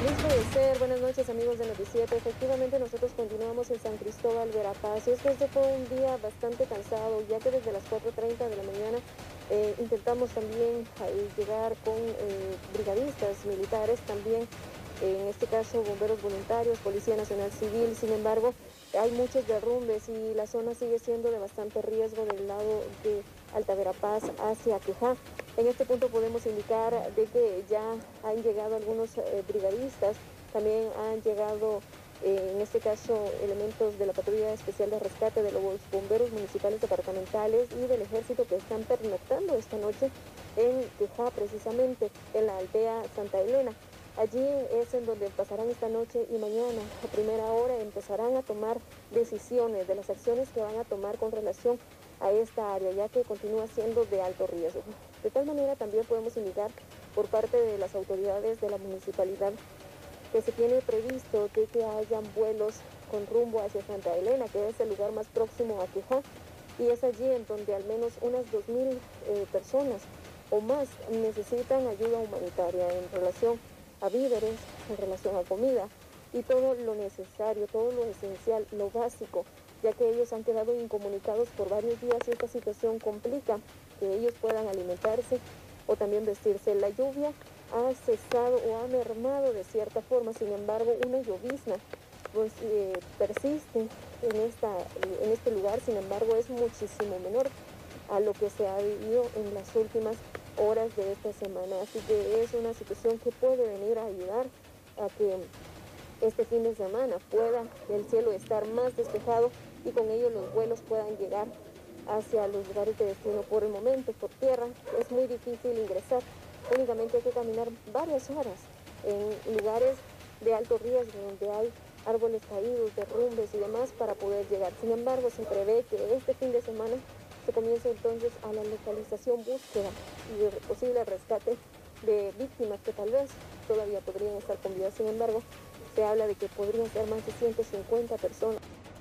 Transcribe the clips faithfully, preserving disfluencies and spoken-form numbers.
Luis Puede buenas noches amigos de Noticiete. Efectivamente nosotros continuamos en San Cristóbal, Verapaz. Y es que este fue un día bastante cansado, ya que desde las cuatro treinta de la mañana eh, intentamos también eh, llegar con eh, brigadistas militares, también eh, en este caso bomberos voluntarios, Policía Nacional Civil. Sin embargo, hay muchos derrumbes y la zona sigue siendo de bastante riesgo del lado de Alta Verapaz hacia Quejá. En este punto podemos indicar de que ya han llegado algunos eh, brigadistas, también han llegado eh, en este caso elementos de la Patrulla Especial de Rescate, de los bomberos municipales departamentales y del ejército que están pernoctando esta noche en Quejá, precisamente en la aldea Santa Elena. Allí es en donde pasarán esta noche y mañana a primera hora empezarán a tomar decisiones de las acciones que van a tomar con relación a esta área, ya que continúa siendo de alto riesgo. De tal manera también podemos indicar por parte de las autoridades de la municipalidad que se tiene previsto de que hayan vuelos con rumbo hacia Santa Elena, que es el lugar más próximo a Quejá, y es allí en donde al menos unas dos mil eh, personas o más necesitan ayuda humanitaria en relación a víveres, en relación a comida y todo lo necesario, todo lo esencial, lo básico, ya que ellos han quedado incomunicados por varios días y esta situación complica que ellos puedan alimentarse o también vestirse. La lluvia ha cesado o ha mermado de cierta forma, sin embargo, una llovizna pues, eh, persiste en, esta, en este lugar, sin embargo, es muchísimo menor a lo que se ha vivido en las últimas horas de esta semana. Así que es una situación que puede venir a ayudar a que este fin de semana pueda el cielo estar más despejado y con ello los vuelos puedan llegar hacia los lugares de destino. Por el momento, por tierra, es muy difícil ingresar. Únicamente hay que caminar varias horas en lugares de alto riesgo, donde hay árboles caídos, derrumbes y demás para poder llegar. Sin embargo, se prevé que este fin de semana se comience entonces a la localización, búsqueda y de posible rescate de víctimas que tal vez todavía podrían estar con vida. Sin embargo, se habla de que podrían ser más de ciento cincuenta personas.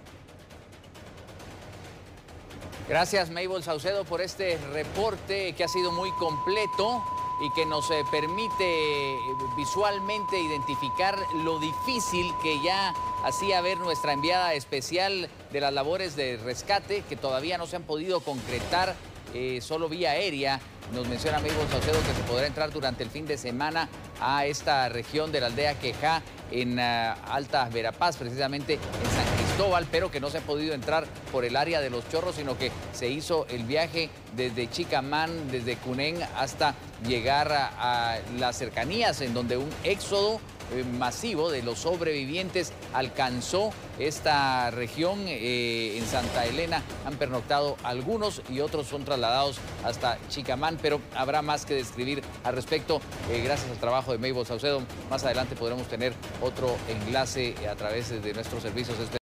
Gracias, Mabel Saucedo, por este reporte que ha sido muy completo y que nos eh, permite visualmente identificar lo difícil que ya hacía ver nuestra enviada especial de las labores de rescate, que todavía no se han podido concretar eh, solo vía aérea. Nos menciona Mabel Saucedo que se podrá entrar durante el fin de semana a esta región de la aldea Quejá en uh, Alta Verapaz, precisamente en San Cristóbal, pero que no se ha podido entrar por el área de Los Chorros, sino que se hizo el viaje desde Chicamán, desde Cunén, hasta llegar a, a las cercanías, en donde un éxodo eh, masivo de los sobrevivientes alcanzó esta región. Eh, en Santa Elena han pernoctado algunos y otros son trasladados hasta Chicamán, pero habrá más que describir al respecto. Eh, gracias al trabajo de Mabel Saucedo, más adelante podremos tener otro enlace a través de nuestros servicios especiales.